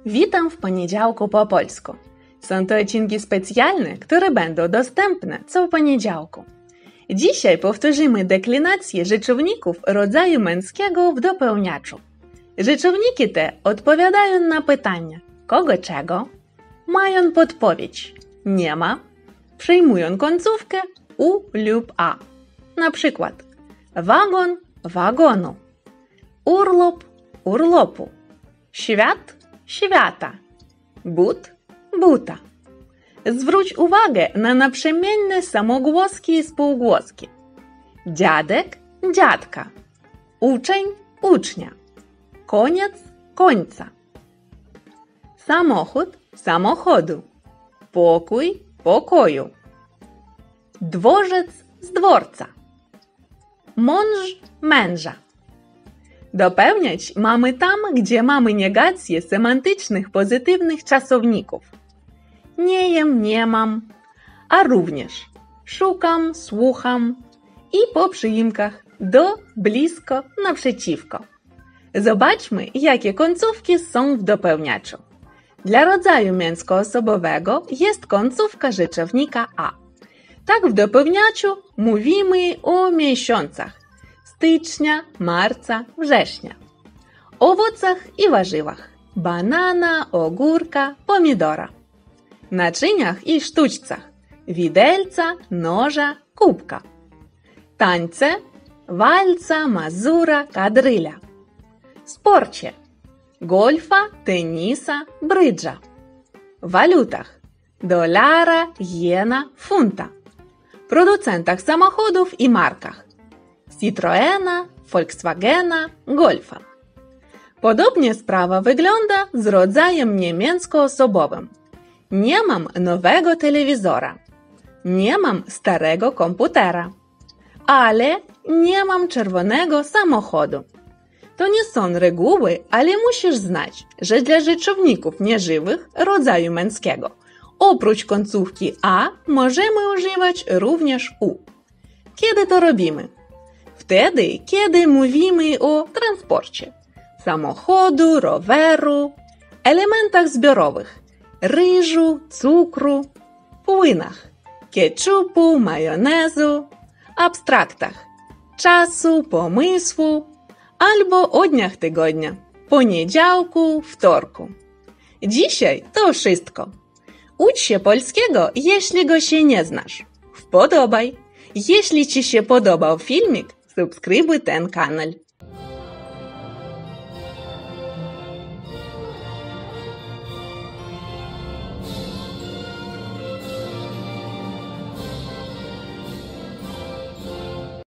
Witam w poniedziałku po polsku. Są to odcinki specjalne, które będą dostępne co poniedziałku. Dzisiaj powtórzymy deklinację rzeczowników rodzaju męskiego w dopełniaczu. Rzeczowniki te odpowiadają na pytania kogo czego, mają podpowiedź nie ma, przyjmują końcówkę u lub a. Na przykład wagon wagonu, urlop urlopu, świat świata, but buta. Zwróć uwagę na naprzemienne samogłoski i spółgłoski. Dziadek dziadka, uczeń ucznia, koniec końca. Samochód samochodu, pokój pokoju, dworzec z dworca, mąż męża. Dopełniać mamy tam, gdzie mamy negację semantycznych pozytywnych czasowników. Nie jem, nie mam, a również szukam, słucham i po przyimkach do, blisko, naprzeciwko. Zobaczmy, jakie końcówki są w dopełniaczu. Dla rodzaju męskoosobowego jest końcówka rzeczownika a. Tak w dopełniaczu mówimy o miesiącach stycznia, marca, września. Owocach i warzywach banana, ogórka, pomidora. Naczyniach i sztućcach widelca, noża, kubka. Tańce walca, mazura, kadryla. Sporcie golfa, tenisa, brydża. Walutach dolara, jena, funta. Producentach samochodów i markach Citroena, Volkswagena, Golfa. Podobnie sprawa wygląda z rodzajem niemiecko-osobowym. Nie mam nowego telewizora. Nie mam starego komputera. Ale nie mam czerwonego samochodu. To nie są reguły, ale musisz znać, że dla rzeczowników nieżywych rodzaju męskiego oprócz końcówki a możemy używać również u. Kiedy to robimy? Wtedy, kiedy mówimy o transporcie, samochodu, roweru, elementach zbiorowych, ryżu, cukru, płynach, ketchupu, majonezu, abstraktach, czasu, pomysłu albo o dniach tygodnia, poniedziałku, wtorku. Dzisiaj to wszystko. Ucz się polskiego, jeśli go się nie znasz. Wpodobaj. Jeśli ci się podobał filmik, subskrybuj ten kanał.